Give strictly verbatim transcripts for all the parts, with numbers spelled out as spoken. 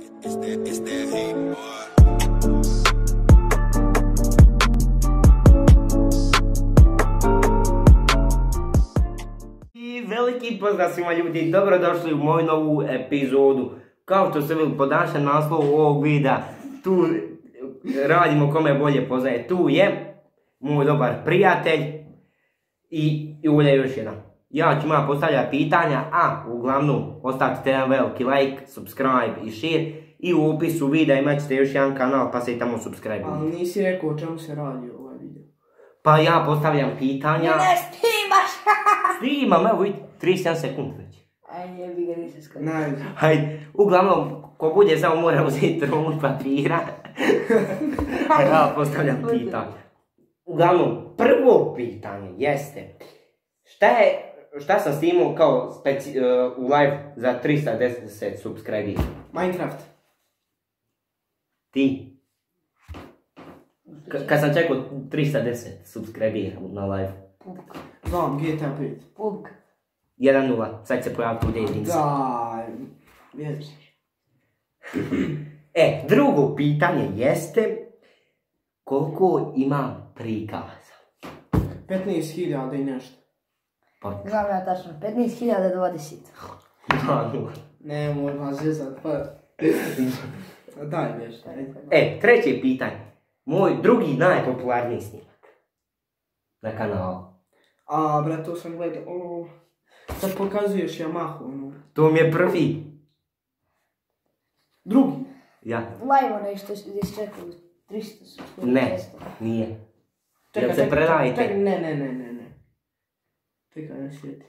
It's that, it's that heat, boy. I veliki pozdrav svima ljudi, dobrodošli u moju novu epizodu. Kao što ste vidjeli po današnjem naslovu ovog videa, tu radimo kome bolje poznaje. Tu je moj dobar prijatelj i, i ovdje još jedan. Ja ću malo postavljati pitanja, a uglavnom ostavite jedan veliki like, subscribe i share. I u opisu videa imat ćete još jedan kanal pa se i tamo subscribe. Ali nisi rekao o čemu se radi ovaj video. Pa ja postavljam pitanja. Ne snimaš! Snimam, evo vidite, trideset jedan sekund već. Aj, jebi ga, nisi skoro. Najde. Hajde, uglavnom, ko bude samo mora uzeti rumu papira. Ja postavljam pitanje. Uglavnom, prvo pitanje jeste, šta je, šta sam snimao kao speci, uh, u live za tristo deset subscribera? Minecraft. Ti? K kad sam čekao tristo deset subscribera na live. Pupka. Znam, G T A pet. Pupka. jedan nula, sad se pojaviti u jedinici. Daj, vjerujem. E, drugo pitanje jeste, koliko ima prikaza? petnaest hiljada i nešto. Pa, Znam ja tačno, petnaest hiljada dvadeset. dva nula. Ne, možda zezat, pa... Daj, vješ. E, treće pitanje. Moj drugi najpopularniji snimak na kanalu. A, brat, to sam gledao, o... Sad pokazuješ Yamahu, ono. To mi je prvi. Drugi. Ja. Live onaj što gdje si čekao tristo su skoro. Ne, nije. Čekaj, Jel se čekaj, predajte? čekaj, ne, ne, ne, ne, ne. Čekaj, ne sjeti.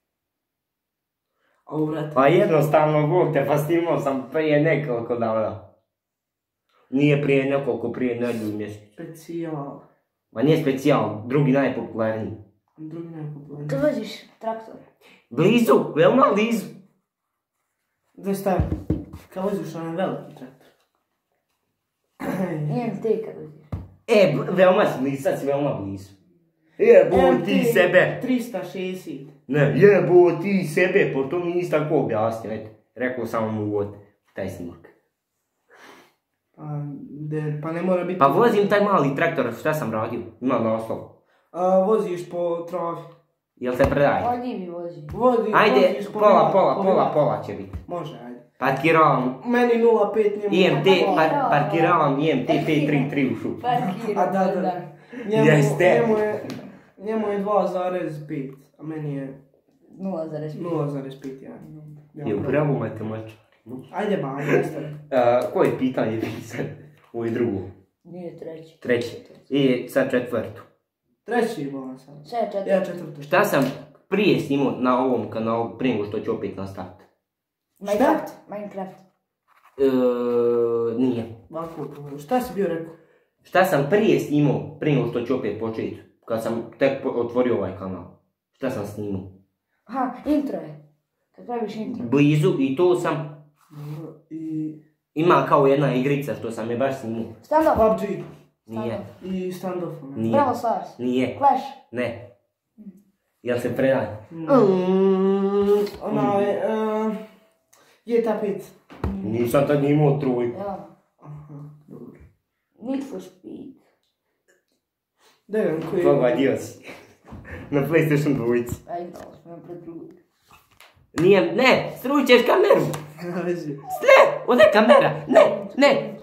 Ovo, brat. Pa jednostavno, Bog te, pa snimao sam prije nekoliko dana. Nije prije nekoliko, prije nedelju mjesec. Specijal. Ma nije specijal, drugi najpopularniji. Drugi najpopularniji. Tu voziš traktor. Blizu, veoma blizu. Gdje stavim? Kad voziš onaj veliki traktor. I M T kad voziš. E, veoma si blizu, sad si veoma blizu. Jebo ti sebe. tristo šezdeset. Ne, jebo ti sebe, po to mi nisi tako objasnio, eto. Rekao sam mu uvod, taj snimak. Pa, de, pa ne mora biti... Pa vozim taj mali traktor, šta sam radio? Ima naslov. A, voziš po travi. Jel se predaje? Pa njivi vozi. Vozi, Ajde, voziš po pola, riva- pola, po pola, riva- pola će biti. Može, ajde. Parkiravam Meni nula pet njemu... I M T, Pa par, da. parkiravam I M T pet tri tri u šupu. Parkira, A da, da. Njemu, Jeste. njemu je, njemu je dva zarez pet, a meni je nula zarez pet. nula zarez pet, ja. ja Je upravo matematičar. Ajde ba, ajde, nastavi. Uh, koje pitanje bi sad? Ovo je drugo. Nije treći. Treće. I sad četvrtu. Treći je bolan sad. Sve je četvrti. Ja četvrto. Šta sam prije snimao na ovom kanalu prije nego što ću opet nastaviti? Minecraft. Minecraft. Uh, nije. Ovako, šta si bio rekao? Šta sam prije snimao prije nego što ću opet početi? Kad sam tek po- otvorio ovaj kanal. Šta sam snimao? Aha, intro je. Kad praviš intro. Blizu i to sam... I... Ima kao jedna igrica što sam je baš snimao. Stand up. P U B G. Nije. I standoff. ono. Nije. Bravo Stars. Nije. Clash. Ne. Jel se predaje? Mm. Ona je... Uh, G T A pet. Nisam tad imao trojku. Ja. Aha, dobro. Need for Speed. Da je koji... Pogodio si. Na PlayStation dvojici. A igrao smo ja pred drugog. Nije, ne, stručeš kameru. Vezi. Ne, ovdje je kamera. Ne, ne.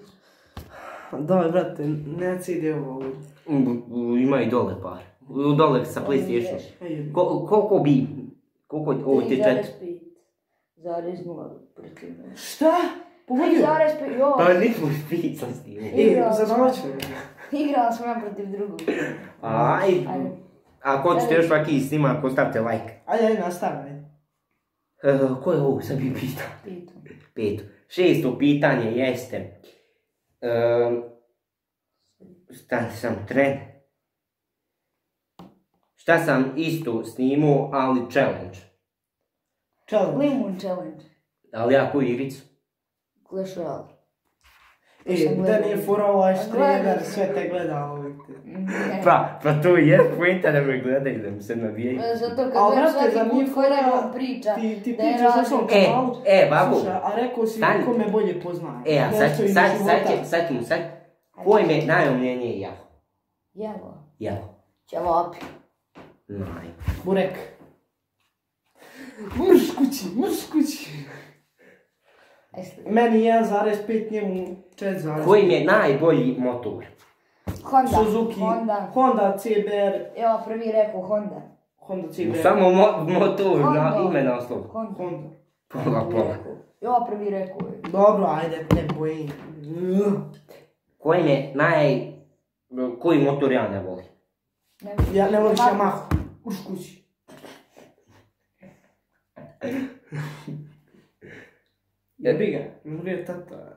Daj, brate, ne C D ovo ovdje. U- u- Ima i dole par. U dole sa PlayStation. Ej, Ko, koliko bi... Koliko... Ovo ti tri čet... zarez pet. Zarez nula. protiv mene. Šta? tri Pogodio? zarez pet. Jo. Pa nismo špic sam snimao. Ej, zadomaćno. Igrao sam ja protiv drugog. Aj, Ajde. ako ćete još svaki snimak, ostavite like. Ajde, ajde, nastavi, ajde. Uh, ko je ovo sam bi pitao? Pitu. Peto. Šesto pitanje jeste... Uh, šta sam tren? Šta sam isto snimao, ali challenge. Challenge. Limun challenge. Ali ja koju igricu? Clash Royale. E, da nije fora ovaj štreber, sve te gleda ovaj. Pa, pa to je poenta da me gledaju, da mi se navijaju. Zato kad Al, gledam brate, za svaki nije put koji fora, nego priča, ti, ti da je pričaš na svom razlika. kanalu, E, e, babu. slušaj, a rekao si Stani. ko me bolje poznaje. E, a sad, Nešto iz sad, života. sad, će, sad ćemo sad, koji me najomljenije jelo? Jelo. Jelo. Ćevapi. Naj. Burek. Mrš kući, mrš kući. Aj sledi. Meni jedan zarez pet, njemu četiri zarez pet. Koji mi je najbolji motor? Honda. Suzuki, Honda. Honda C B R, Evo prvi rekao Honda. Honda C B R. Samo mo motor, na Honda. ime naslov. Honda. Honda. Pola, pola. Evo prvi rekao. Dobro, ajde, ne bojim. Koji mi je naj... Koji motor ja ne volim? Ja ne voliš Yamaha. Mrš kući. Jebi ga, mrije tata.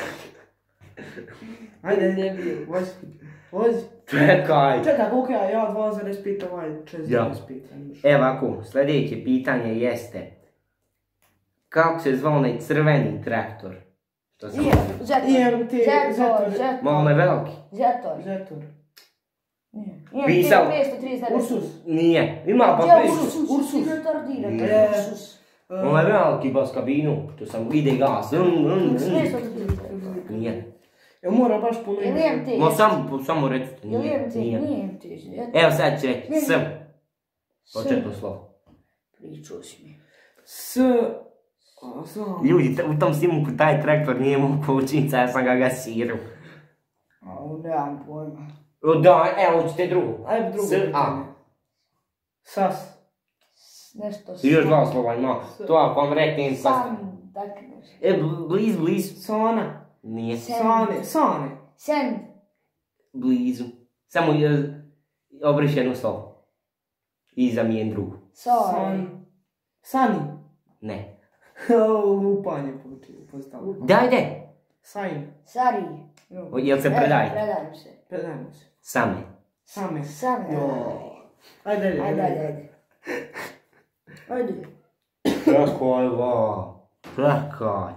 Ajde, vozi, vozi. Čekaj. Čekaj, koliko ja, ja dva zarez pet, ovaj četiri zarez pet. Evo ovako, sljedeće pitanje jeste... Kako se zvao onaj crveni traktor? Što sam... Nije, Zetor. I M T, Zetor, Zetor. Zetor. Ma onaj veliki? Zetor. Zetor. Nije. Pisao. petsto trideset devet. Ursus. Nije. Ima pa Gdje piše. Ursus? Ursus. Ti retardiran, to E. je Ursus. Onaj veliki bas kabinu. To sam ide gas. Mm, mm, mm. petsto trideset devet. Nije. Ja mora baš puno Ili ime. M T. Ma samo, samo recite. Ili Nije. M T, Nije. nije M T. Zetor. Evo sad će reći. S. S. Početno slovo. Pričao si mi. S... A, znam. Ljudi, t- u tom snimuku taj traktor nije mogu učiniti, ja sam ga gasirao. A, nemam pojma. O, da, evo, hoćete drugo. Ajde drugo. S, A. pitanje. Sas. S- Nešto s... I još dva slova ima. To ako vam reknem pa... Sam, tak nešto. E, bl- blizu, blizu. Sona. Nije. Sane. Sane. Send. Blizu. Samo e, obriš jedno slovo. I zamijen drugo. Sorry. San. Sani. Ne. Lupanje postavljeno. Daj, daj. Sajn. Sari. O, jel se predaje? Predajem se. Predajmo se. Same. Same. Sam. Jo. Ajde, ajde, Ajde, ajde, ajde. Ajde. Čekaj, va. Čekaj.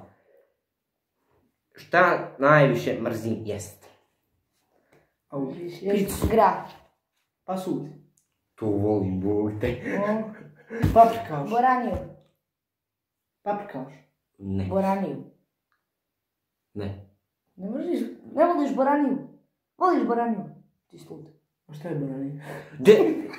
Šta najviše mrzim jest? Au. Još Picu. Grah. Pa sud. To volim, Bog te. O, Paprikaš. Boraniju. Paprikaš. Ne, Boraniju. ne. Ne mrziš, ne voliš Boraniju. Voliš Boraniju. Ti stud. A šta je banani? De...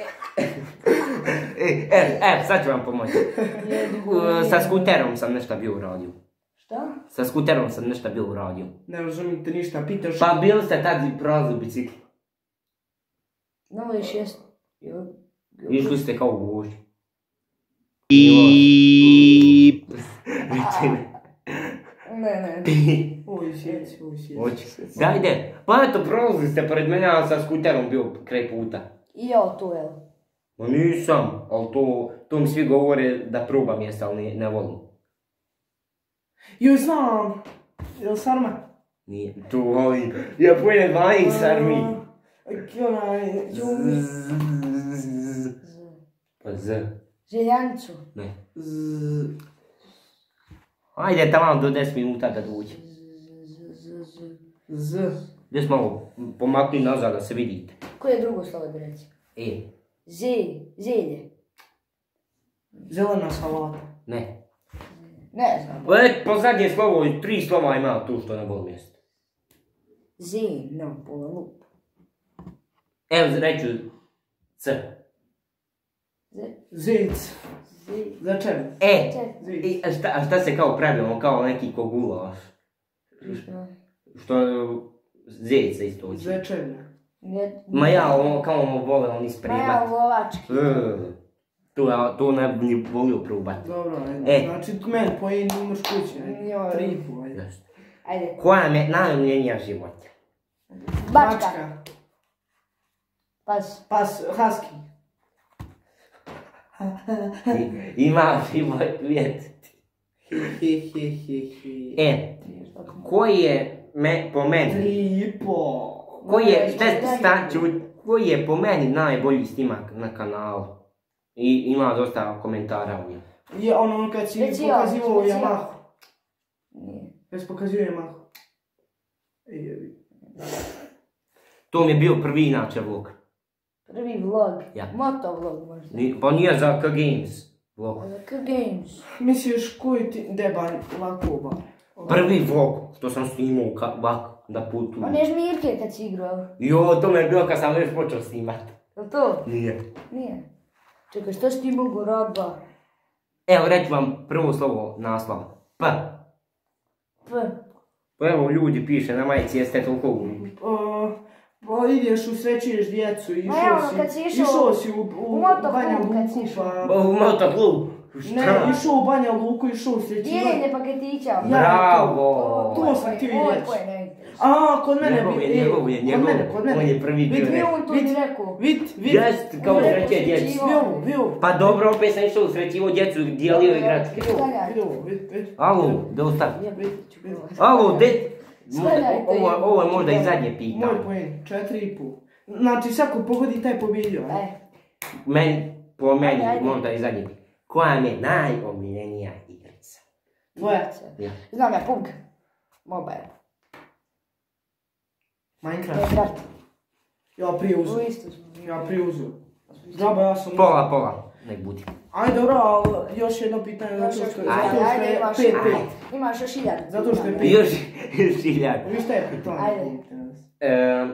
e, e, e, sad ću vam pomoći. Uh, Sa skuterom sam nešto bio uradio. Šta? Sa skuterom sam nešto bio uradio. Ne razumijem te ništa, pitaš. Pa bili ste tad prolazili bicikli. Ne voliš jest. Jo. Išli ste kao u vožnju. Ne, ne. Oj, sjeci, oj, sjeci. Hoće. Dajde, pa eto prolazili ste pored mene, a sa skuterom bio kraj puta. I ja tu, jel? Ma nisam, ali to, to mi svi govore da probam jeste, ali ne, ne volim. Joj, znam. Jel sarma? Nije, to volim. Ja pojedem dvanih sarmi. Onaj, joj. Z. Pa z. Željanicu. Ne. Z... Ajde tamo do deset minuta da dođe. Z, z, z. Z... Gdje smo malo pomakli nazad da se vidite. Koje je drugo slovo da reći? E, Zelje. Zelje. Zelena salata. ne. Ne znam. E, po zadnje slovo, tri slova ima tu što ne volim jesti. Zelje. No, pola lup. Evo reću C. Z. Zec. Zelje. Začer. E, Ček. i, a šta, a šta se kao pravimo, kao neki ko gulaš? Što? Što zec se isto uči. Začer. Ne. Ma ja, ono, kao ono vole oni Ma ja spremat. lovački. E, to, ja, to ne bi ni volio probat. Dobro, ajde. E. Znači, meni pojeni imaš kuće. ajde. Joj. Tri i pol, ajde. Jeste. Ajde. Koja mi je najomljenija životinja? Bačka. Pas. Pas, husky. I- Ima život. He, he, he, he, he. E, koji je me, po meni, Tri i pol. koji je, šta sta, ču- koji je po meni najbolji snimak na kanalu? I ima dosta komentara u njemu. Je ono kad si Specijal, pokazivao specijal. Yamahu. Nije. Kad si pokazivao Yamahu. To mi je bio prvi inače vlog. Prvi vlog. Ja. Moto vlog možda. Ni- Pa nije za K Games vlog. K Games. Misliš koji ti deban ovako bar? Prvi vlog što sam snimao ka- ovako na putu. One žmirke kad si igrao. Jo, to mi je bilo kad sam još počeo snimat. Jel to? Nije. Nije. Čekaj, što si ti mogu rad bar? Evo reću vam prvo slovo naslova. P. P. Pa evo ljudi piše na majici jeste toliko glupi. Uh, pa ideš u srećuješ djecu i Ma išao evo, si, kad si išao išao si u, u, u motoklub Banja kad si Luku, išao. pa... U motoklub. Ne, išao u Banja Luku, išao u srećivanje. Dijeljenje paketića. Bravo. To sam ti Ovo je reći. tvoje ne. A, kod mene Njegov bi... je, e, njegov je, kod njegov. mene, kod mene. On je prvi bio. Vid, Nije rekao. on to vid, ni rekao. vid, vid. Jest, kao On je sreće djeci. posjećivao. Vio, vio. Pa dobro, opet sam išao usrećivo djecu, dijelio igračke. Vio, vid, vid. Alo, da ostavi. Jebiti ću bilo. Alo, de... Sklanjaj to Ovo, jebo. ovo je možda i zadnje Moj pitanje. poen, četiri i pol. Znači, svako pogodi taj pobjedio. E, Meni, po meni, Ajde, ajde. možda i zadnje pitanje. Koja mi je najomiljenija igrica? Tvoja. Ja. znam ja, Pug. Mobile. Minecraft. Minecraft. Ja prije U uzu. istu smo. Ja prije uzu. Džaba, ja sam... Pola, pola, nek budi. Ajde, dobro, ali još jedno pitanje, zato što, zato Ajde, što Ajde, je imaš, pet, pet. ajde, imaš još hiljadu. Zato što je pet. Još, još hiljad. Vi šta je pitanje? Ajde. Ehm,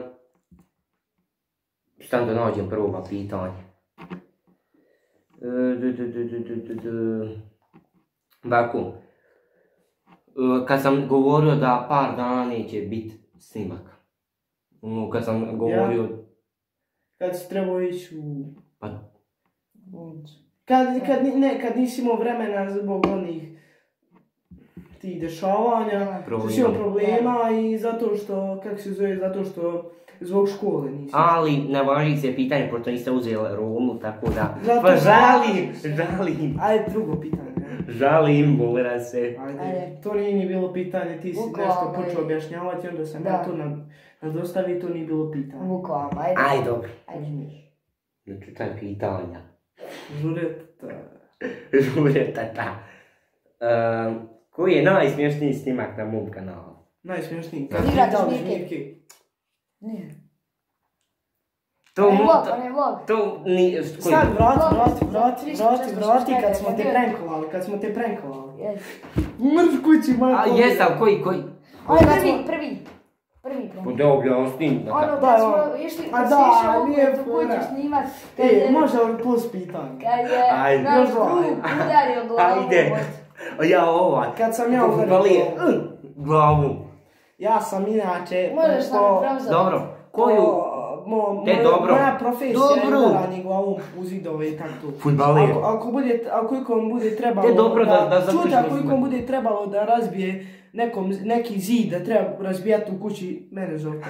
Stam da nađem prvo pitanje. E, du, du, du, du, du, du, du. Ovako. E, Kad sam govorio da par dana neće biti snimak. Ono, kad sam govorio... Kad si trebao ići u... Pa, Kad, kad, ni- ne, kad nisi imao vremena zbog onih tih dešavanja, Problema. što si imao problema i zato što, kako se zove, zato što zbog škole nisi. ali ne važi se pitanje, pošto niste uzeli Romu, tako da... Zato Pa što- žalim, žalim, Ajde, drugo pitanje. žalim, bolera se. Ajde. Ajde. To nije ni bilo pitanje, ti si Bukvalno, nešto ej. počeo objašnjavati, onda sam Da. ja to nad, nadostavio, to nije bilo pitanje. Bukvalno, ajde. Aj, dobro. Ajde. Znači, taj pitanja. Žureta. Žure, tata. Ehm, koji je najsmješniji snimak na mom kanalu? Najsmješniji. Da. Kad ti Igrate dali žmirke. žmirke. Nije. To On je mu... vlog, to- on je vlog. To ni... koji- Sad vrati, Vlog, vrati, vrati, tristo, vrati, često, vrati kad šesto, smo te šesto. prankovali, kad smo te prankovali. Jes. Mrš kući, A majko. jes, ali koji, koji? On je prvi, prvi. Prvi Pa prvi. da objasnim. da- Ono Da, kad smo ono. išli, A kad si da, išao nije u kuću fora. snimat, kad E, je, može li plus pitanje? kad je Ajde. naš Još dva. drug udario glavu. Ajde. od- A ja ova. Kad sam ja Ko udario fudbaler, glavu. mm, glavu. Ja sam inače... Možeš nam po- prevzati. Dobro. Koju? po- mo, Te moja- dobro. Moja profesija Dobro. je udaranje glavom u zidove i tako to. Fudbaler. Ako, ako, bude, ako ikom bude trebalo Te dobro da- da završimo čuti, ako s ikom njim. bude trebalo da razbije nekom, neki zid, da treba razbijati u kući, mene zove.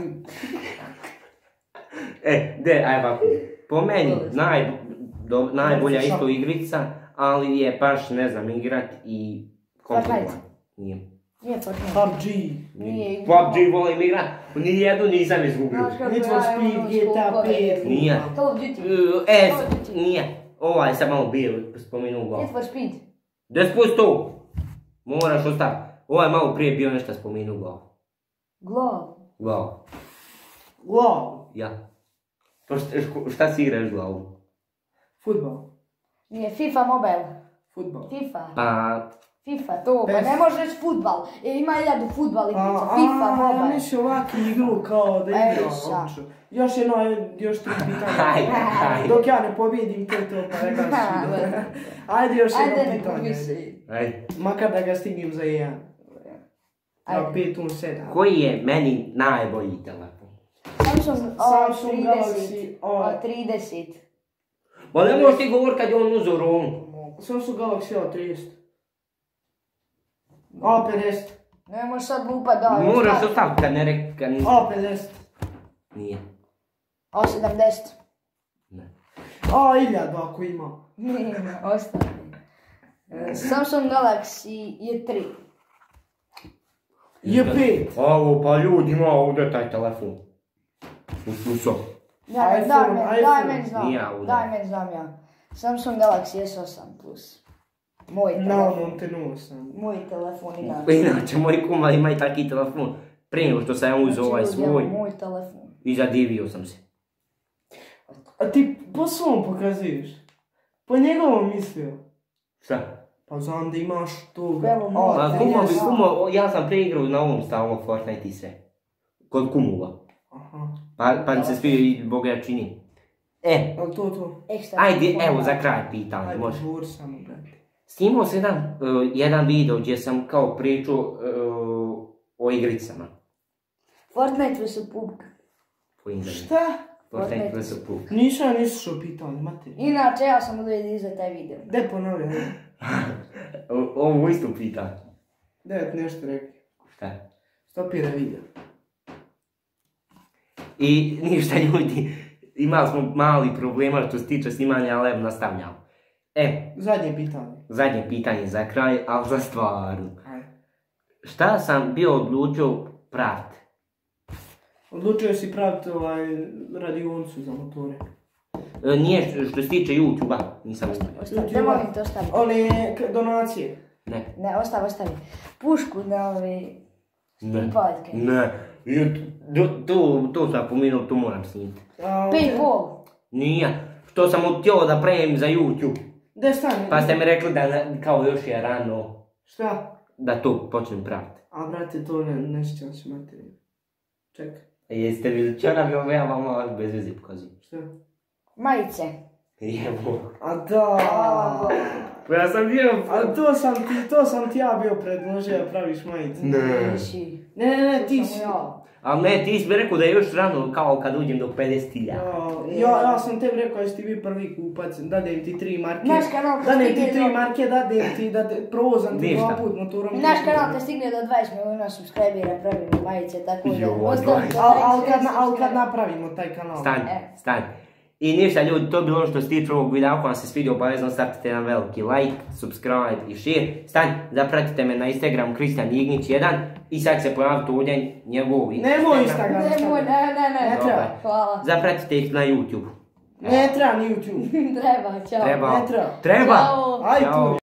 E, de, aj ovako. Po meni, naj, do, najbolja Šta? isto igrica, ali je baš, ne znam, igrat i... Fortnite. Nije. Nije Fortnite. P U B G. Nije. P U B G volim igrat, nijednu nisam izgubio. Znaš kako Need for ja Speed, imam G T A skupove. pet. Nije. Call of Duty. E, Call of Duty. nije. Ovaj sam malo bio, spomenuo ga. Need for Speed. deset posto. Moraš ostaviti. Ovaj malo prije bio nešto spomenuo ga. Glav. Glavu. Glavu. Ja. Pa šta, ško- šta si igraš glavu? Futbal. Nije FIFA Mobile. Futbal. FIFA. Pa, FIFA, to, pa Pes. ne možeš reći futbal. E, ima iljadu futbal igrica, A, FIFA a, Mobile. misli ovakvu igru kao da Ej, igra. šta? obično. Još jedno, još tri pitanja. Ajde, ajde. Dok ja ne pobjedim, to je to, pa ne gaš Ajde. Ajde, još Ajde, jedno ne pitanje. gubi se. ajde. Makar da ga stignem za jedan. Na Ajde. pet, un, sedam. Koji je meni najbolji telefon? Samsung O Samsung trideset. Galaxy O. O trideset. Pa ne možeš ti govorit kad je on uzeo Romu. Samsung Galaxy O trideset. O pedeset. Ne možeš sad lupa da. Moraš ostaviti kad ne rek... Kad nis... O pedeset. Nije. O sedamdeset. Ne. O hiljadu ako ima. Nije, ostane. E, Samsung Galaxy je tri. Je pet. Ovo, pa ljudi, ima ovdje taj telefon. Uslušao. Daj, iPhone, daj meni, daj iPhone. meni znam. Nije ovdje. Daj meni znam ja. Samsung Galaxy S osam plus. Moj Na telefon. onom te nosam. Moj telefon inače. Inače, moj kuma ima i taki telefon. Prije nego što sam ja uzeo ovaj Znači, ljudi, svoj evo, moj telefon. i zadivio sam se. A ti po svom pokazuješ? Po njegovom mislio? Šta? Pa znam da imaš toga. Evo, moj A, Ma kumo, bi, trideset. kumo, ja sam preigrao na ovom stalno Fortnite i sve. Kod kumova. Aha. Pa, pa mi se svidio i bogačini. E, Jel to to? Ekstra. ajde, evo za kraj pitanje, Ajde, može. govori samo, brate. Snimao sam jedan, uh, jedan video gdje sam kao pričao uh, o igricama. Fortnite vs P U B G. Po internetu. Šta? Fortnite vs P U B G. Nisam ni slušao pitanje, mate. Inače, ja sam odredio za taj video. Gde ponavljam? O- Ovo isto pitanje. Gde ti nešto rekli? Šta? Stopira video. I ništa ljudi, imali smo mali problema što se tiče snimanja, ali evo nastavljamo. E, Zadnje pitanje. zadnje pitanje za kraj, ali za stvarno. Ajde. Šta sam bio odlučio praviti? Odlučio si praviti ovaj radionicu za motore. E, nije što- što se tiče YouTube-a, nisam uspio. Ostavi, YouTube. ne molim te ostavi. One k- donacije. Ne. Ne, ostavi, ostavi. Pušku na ove... Ne. Paljke. Ne. I To, to, to sam pominuo, to moram snimiti. A, Paintball. Nije. Što sam htio da pravim za YouTube. Gde stane? Pa ste mi rekli da na- kao još je rano Šta? da to počnem praviti. A brate, to ne, ne sjećam se materiju. Čekaj, Jeste li čarabi ove malo bez veze pokazuju? šta? Majice. Jevo. A da. Pa ja sam bio... A to sam ti, to sam ti ja bio predložio da praviš majicu. Ne. Nisi. Ne, ne, ne, ti To si. sam ja. Ali ne, ti si mi rekao da je još rano, kao kad uđem do pedeset hiljada. Ja, ja, ja sam tebi rekao da si ti bi prvi kupac, dadem ti tri marke. Naš kanal kad Dadem ti stigne tri do- marke, dadem ti, da te provozam ti Ništa. dva put motorom. Naš kanal kad stigne do dvadeset milijuna subscribera pravimo majice, tako da... Joj, ostavite Al, like, al, kad, share, na- al kad subscribe. napravimo taj kanal. Stani, E. stani. I ništa ljudi, to bi bilo ono što se tiče ovog videa. Ako vam se svidio, obavezno stavite jedan veliki like, subscribe i share. Stani, zapratite me na Instagram Kristijan Ignić jedan i sad se pojavite ovdje njegov Nemoj Instagram. Nemoj, ne, ne, ne. Ne treba. Hvala. Zapratite ih na YouTube. Ne treba ni YouTube. Treba, čao. Treba. Ne treba. Treba. Ćao. Aj Ćao. tu.